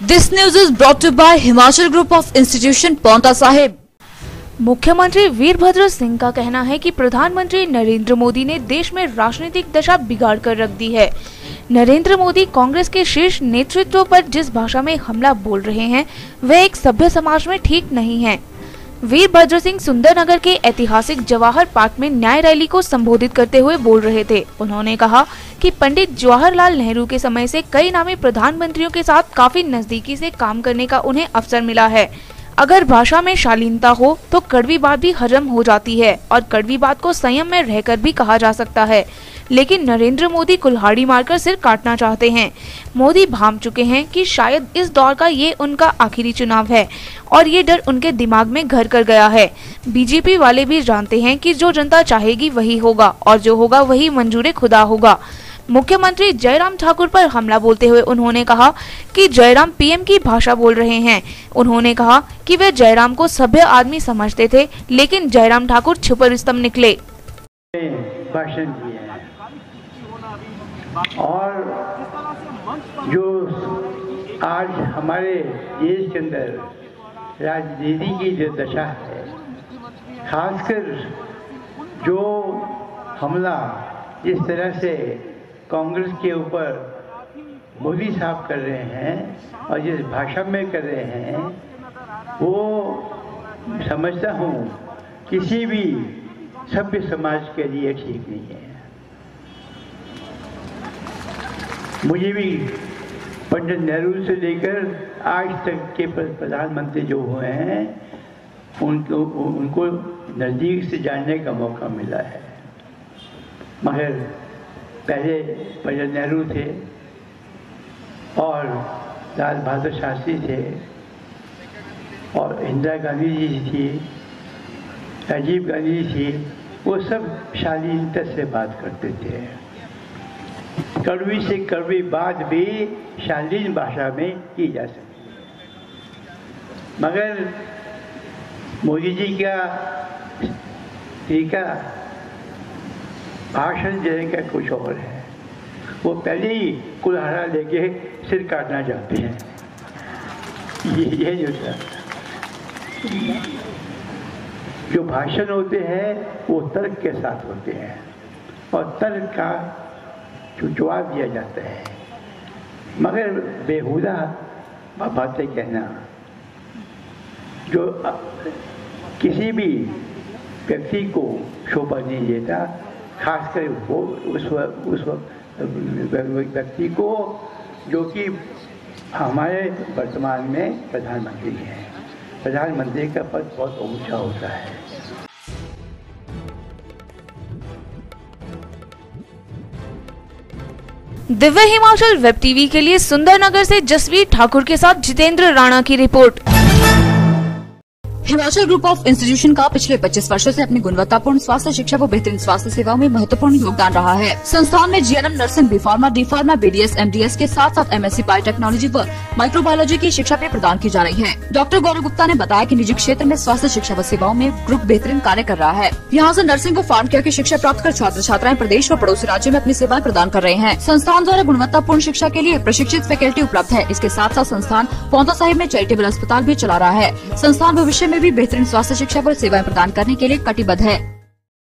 This news is brought to you by Himachal Group of Institution, Paonta Sahib। मुख्यमंत्री वीरभद्र सिंह का कहना है कि प्रधानमंत्री नरेंद्र मोदी ने देश में राजनीतिक दशा बिगाड़ कर रख दी है। नरेंद्र मोदी कांग्रेस के शीर्ष नेतृत्व पर जिस भाषा में हमला बोल रहे हैं वह एक सभ्य समाज में ठीक नहीं है। वीरभद्र सिंह सुंदरनगर के ऐतिहासिक जवाहर पार्क में न्याय रैली को संबोधित करते हुए बोल रहे थे। उन्होंने कहा कि पंडित जवाहरलाल नेहरू के समय से कई नामी प्रधानमंत्रियों के साथ काफी नजदीकी से काम करने का उन्हें अवसर मिला है। अगर भाषा में शालीनता हो तो कड़वी बात भी हजम हो जाती है और कड़वी बात को संयम में रहकर भी कहा जा सकता है, लेकिन नरेंद्र मोदी कुल्हाड़ी मारकर सिर काटना चाहते हैं। मोदी भांप चुके हैं कि शायद इस दौर का ये उनका आखिरी चुनाव है और ये डर उनके दिमाग में घर कर गया है। बीजेपी वाले भी जानते हैं कि जो जनता चाहेगी वही होगा और जो होगा वही मंजूर खुदा होगा। मुख्यमंत्री जयराम ठाकुर पर हमला बोलते हुए उन्होंने कहा कि जयराम पीएम की भाषा बोल रहे हैं। उन्होंने कहा कि वे जयराम को सभ्य आदमी समझते थे, लेकिन जयराम ठाकुर छुपर स्तंभ निकले। भाषण दिए हैं और जो आज हमारे देश के अंदर राजनीति की जो दशा है, खासकर जो हमला जिस तरह से कांग्रेस के ऊपर मोदी साहब कर रहे हैं और जिस भाषा में कर रहे हैं, वो समझता हूँ किसी भी सभ्य समाज के लिए ठीक नहीं है। मुझे भी पंडित नेहरू से लेकर आज तक के प्रधानमंत्री जो हुए हैं उनको नज़दीक से जानने का मौका मिला है। मगर पहले पंडित नेहरू थे और लाल बहादुर शास्त्री थे और इंदिरा गांधी जी थी, राजीव गांधी जी थी। वो सब शालीनता से बात करते थे। कड़वी से कड़वी बात भी शालीन भाषा में की जा सकती है। मगर मोदी जी का तरीका भाषण देने का कुछ और है। वो पहले ही कुल्हाड़ा लेके सिर काटना चाहते हैं। ये जो भाषण होते हैं वो तर्क के साथ होते हैं और तर्क का जवाब दिया जाता है। मगर बेहुदा बातें कहना जो किसी भी व्यक्ति को शोभा नहीं देता, खासकर वो उस व्यक्ति को जो कि हमारे वर्तमान में प्रधानमंत्री हैं। प्रधानमंत्री का पद बहुत ऊंचा होता है। दिव्य हिमाचल वेब टीवी के लिए सुंदरनगर से जसवीर ठाकुर के साथ जितेंद्र राणा की report. Himachal group of institution का पिछले 25 वर्षों से अपनी गुणवत्तापूर्ण स्वास्थ्य शिक्षा व बेहतरीन स्वास्थ्य सेवाओं में महत्वपूर्ण योगदान रहा है। संस्थान में GNM, nursing, B pharma, D pharma, BDS, MDS के साथ साथ एमएससी बायोटेक्नोलॉजी व माइक्रोबायोलॉजी की शिक्षा भी प्रदान की जा रही है। डॉक्टर गौरव गुप्ता ने बताया कि निजी क्षेत्र में स्वास्थ्य शिक्षा व सेवाओं में ग्रुप बेहतरीन कार्य कर रहा है। यहाँ से नर्सिंग व फार्म केयर की शिक्षा प्राप्त कर छात्र छात्राएं प्रदेश व पड़ोसी राज्यों में अपनी सेवाएं प्रदान कर रहे हैं। संस्थान द्वारा गुणवत्तापूर्ण शिक्षा के लिए प्रशिक्षित फैकल्टी उपलब्ध है। इसके साथ साथ संस्थान पौंता साहिब में चैरिटेबल अस्पताल भी चला रहा है। संस्थान भविष्य में भी बेहतरीन स्वास्थ्य शिक्षा पर सेवाएं प्रदान करने के लिए कटिबद्ध है।